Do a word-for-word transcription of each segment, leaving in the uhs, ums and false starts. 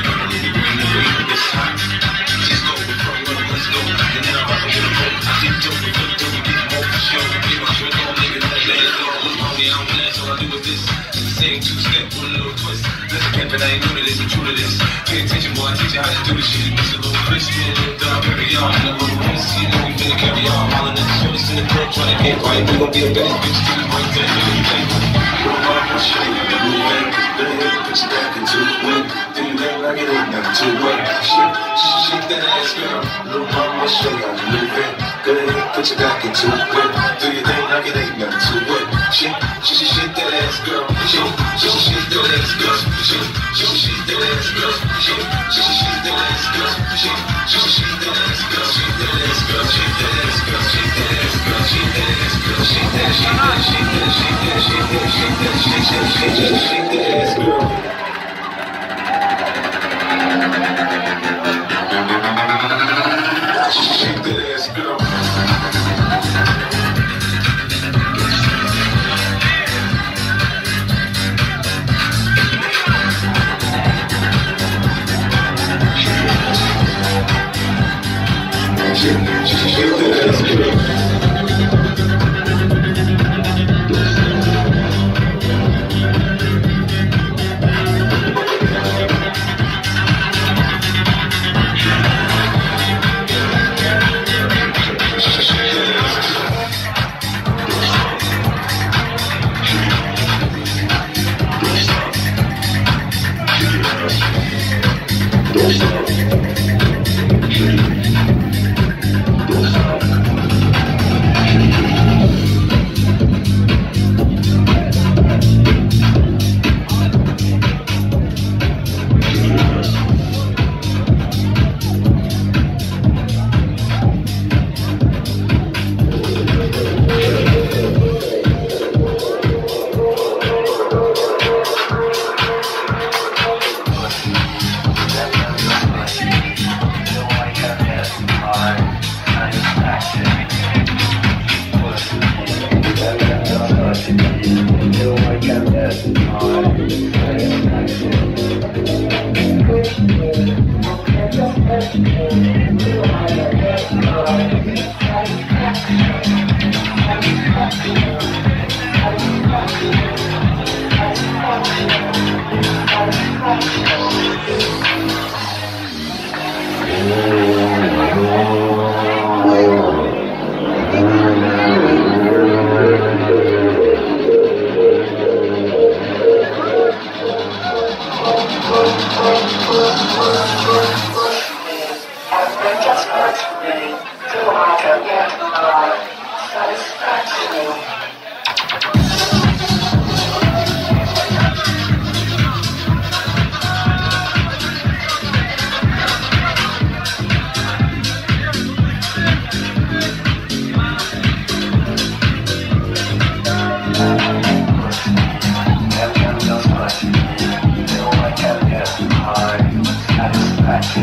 But I ain't new to this, I'm true to this. Pay attention, boy, I teach you how to do this shit. It's a little crispy, a little dog, carry on. And a little whiskey, you know we finna carry on. All in the shorties in the club, trying to get right. We gon' be a bad bitch, till we break that nigga thing. Little mama, show you how to move it. Go ahead, put your back into it. Do you think like it ain't nothing to it? Shit, shake that ass, girl. Little mama, show you how to move it. Go ahead, put your back into it. Do you think like it ain't nothing to it? Shit, shit, shake that ass, girl. Shit, shit, shake that ass, girl. Shit, shit, shake that ass, girl. Shit, shit, shake that ass, girl. Shit, shit, shake that ass, girl. Shake that ass, girl. Shake that ass, girl. Shake that ass, girl. Shake that ass, girl. Shake that, shake that, shake that, shake that, shake that, shake that, shake that, shake that, shake that ass, girl. Shake that ass, girl. Satisfaction.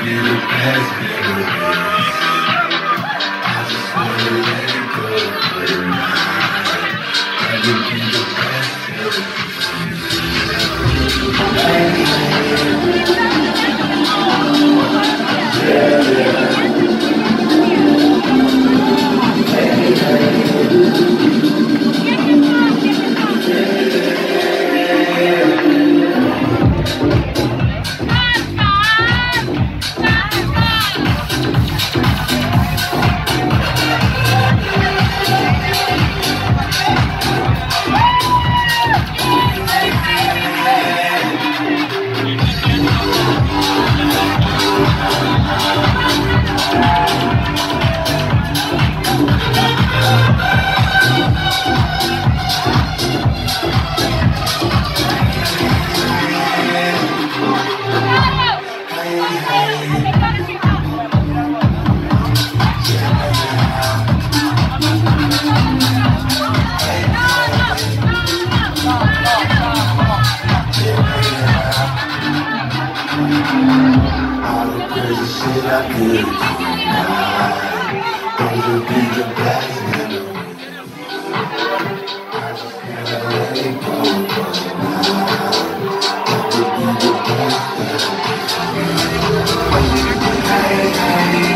All the crazy shit I did tonight, those will be the best memories. I just can't let it go for tonight. That would be the best memories. Hey, hey.